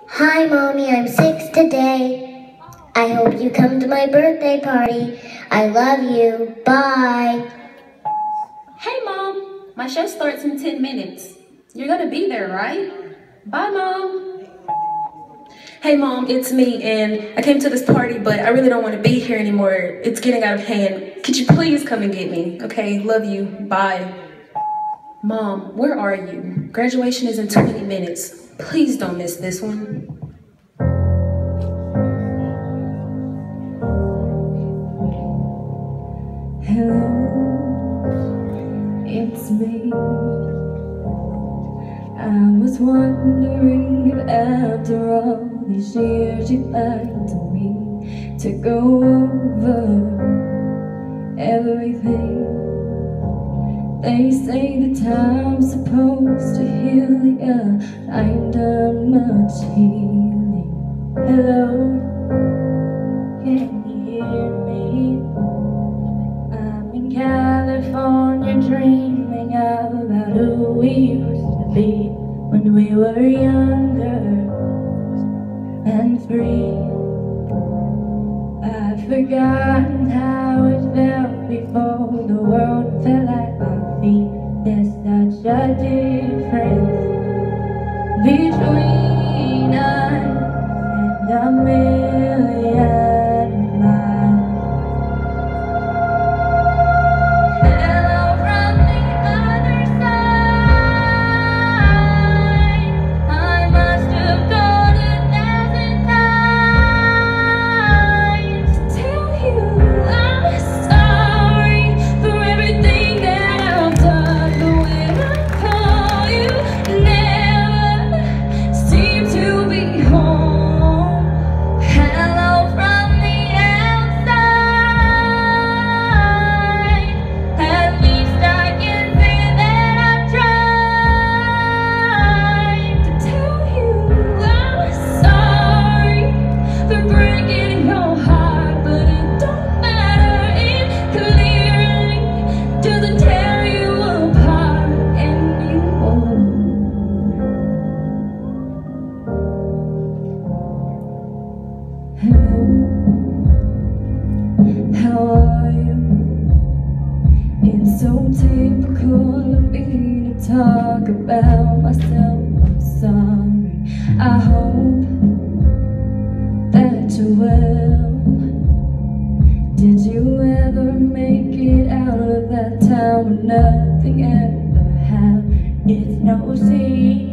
Hi, Mommy, I'm 6 today. I hope you come to my birthday party. I love you. Bye. Hey, Mom. My show starts in 10 minutes. You're gonna be there, right? Bye, Mom. Hey, Mom, it's me, and I came to this party, but I really don't want to be here anymore. It's getting out of hand. Could you please come and get me? Okay, love you. Bye. Mom, where are you? Graduation is in 20 minutes. Please don't miss this one. Hello, it's me. I was wondering if after all these years you'd like to me to go over everything. They say the time's supposed to heal ya. I ain't done much healing. Hello, can you hear me? I'm in California dreaming about who we used to be when we were younger and free. I've forgotten how it felt before the world fell at our feet. There's such a difference between us and a million miles. Hello from the other side. I must have gone 1,000 times to tell you I'm sorry for everything that I've done. But when I call, you never seem to be home. Hello from the outside. At least I can say that I've tried to tell you I'm sorry for breaking your heart, but it don't matter. It clearly doesn't tear you apart anymore. Hello, how are you? It's so typical of me to talk about myself. I'm sorry. I hope that you're well. Did you ever make it out of that town where nothing ever happened? It's no secret